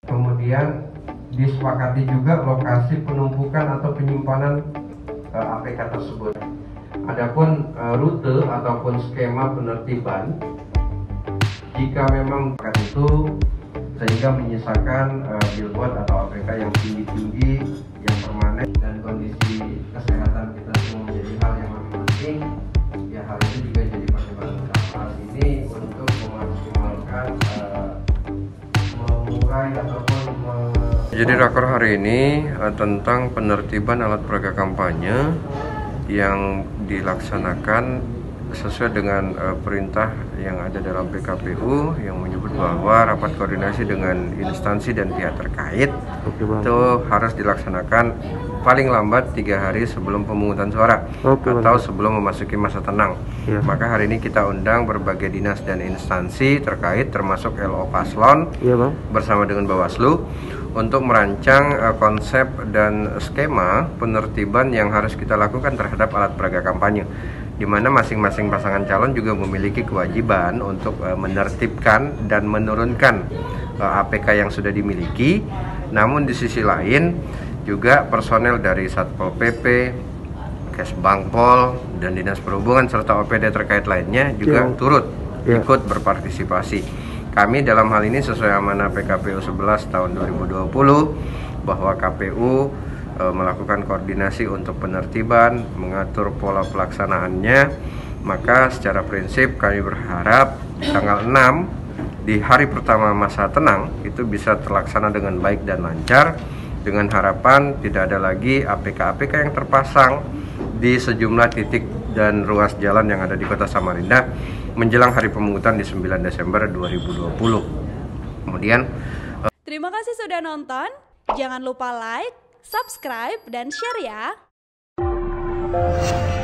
Kemudian disepakati juga lokasi penumpukan atau penyimpanan APK tersebut. Adapun rute ataupun skema penertiban, jika memang itu sehingga menyisakan billboard atau APK yang tinggi-tinggi, yang permanen, dan kondisi kesehatan kita semua menjadi hal yang lebih penting, ya hal itu juga jadi pertimbangan utama ini untuk memaksimalkan mengurai ataupun Jadi rakor hari ini tentang penertiban alat peraga kampanye yang dilaksanakan sesuai dengan perintah yang ada dalam PKPU yang menyebut bahwa rapat koordinasi dengan instansi dan pihak terkait itu harus dilaksanakan paling lambat 3 hari sebelum pemungutan suara atau sebelum memasuki masa tenang. Maka hari ini kita undang berbagai dinas dan instansi terkait termasuk LO Paslon bersama dengan Bawaslu untuk merancang konsep dan skema penertiban yang harus kita lakukan terhadap alat peraga kampanye, di mana masing-masing pasangan calon juga memiliki kewajiban untuk menertibkan dan menurunkan APK yang sudah dimiliki. Namun di sisi lain juga personel dari Satpol PP, Kesbangpol, dan Dinas Perhubungan serta OPD terkait lainnya juga turut ikut berpartisipasi. Kami dalam hal ini sesuai amanah PKPU 11 tahun 2020 bahwa KPU melakukan koordinasi untuk penertiban, mengatur pola pelaksanaannya. Maka secara prinsip kami berharap tanggal 6 di hari pertama masa tenang itu bisa terlaksana dengan baik dan lancar, dengan harapan tidak ada lagi APK-APK yang terpasang di sejumlah titik dan ruas jalan yang ada di Kota Samarinda menjelang hari pemungutan di 9 Desember 2020. Kemudian terima kasih sudah nonton. Jangan lupa like, subscribe, dan share ya.